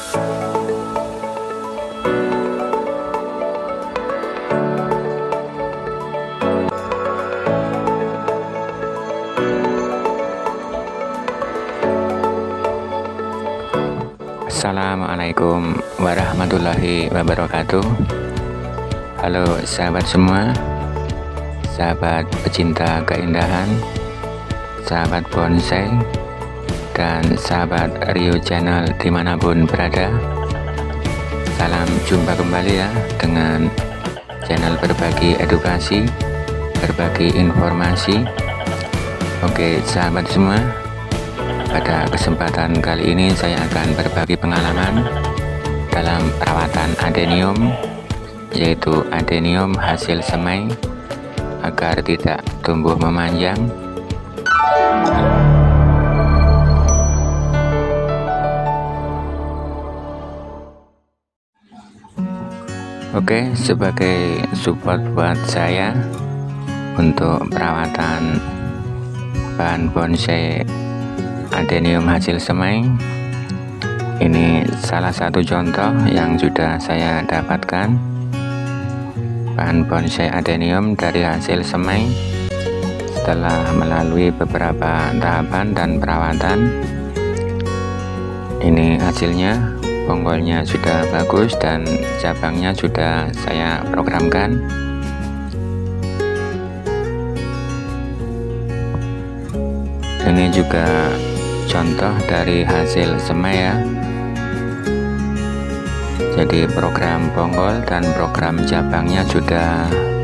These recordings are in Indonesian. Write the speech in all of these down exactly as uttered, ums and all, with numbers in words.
Assalamualaikum warahmatullahi wabarakatuh. Halo sahabat semua, sahabat pecinta keindahan, sahabat bonsai, dan sahabat Rio Channel dimanapun berada. Salam jumpa kembali ya dengan channel berbagi edukasi, berbagi informasi. Oke sahabat semua, pada kesempatan kali ini saya akan berbagi pengalaman dalam perawatan adenium, yaitu adenium hasil semai agar tidak tumbuh memanjang. Oke, sebagai support buat saya untuk perawatan bahan bonsai adenium hasil semai, ini salah satu contoh yang sudah saya dapatkan. Bahan bonsai adenium dari hasil semai setelah melalui beberapa tahapan dan perawatan, ini hasilnya. Bonggolnya sudah bagus dan cabangnya sudah saya programkan. Ini juga contoh dari hasil semai ya. Jadi program bonggol dan program cabangnya sudah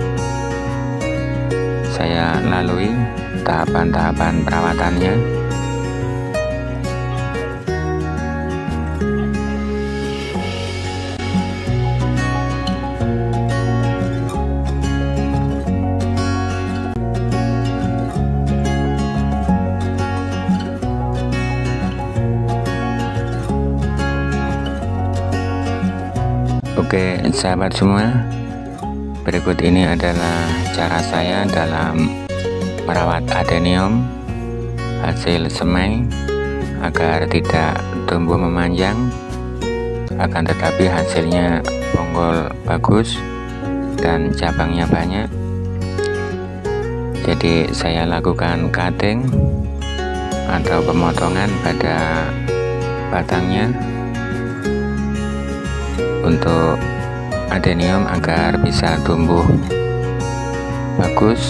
saya lalui tahapan-tahapan perawatannya. Oke sahabat semua, berikut ini adalah cara saya dalam merawat adenium hasil semai agar tidak tumbuh memanjang, akan tetapi hasilnya bonggol bagus dan cabangnya banyak. Jadi saya lakukan cutting atau pemotongan pada batangnya untuk adenium agar bisa tumbuh bagus.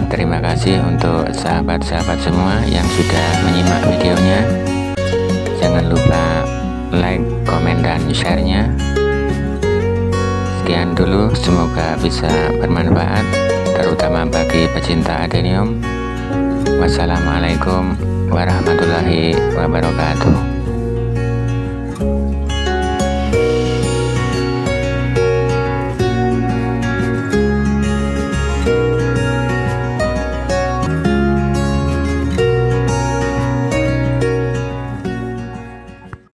terima kasih untuk sahabat-sahabat semua yang sudah menyimak videonya. Jangan lupa like, komen, dan share-nya. Sekian dulu, semoga bisa bermanfaat, terutama bagi pecinta adenium. Wassalamualaikum warahmatullahi wabarakatuh.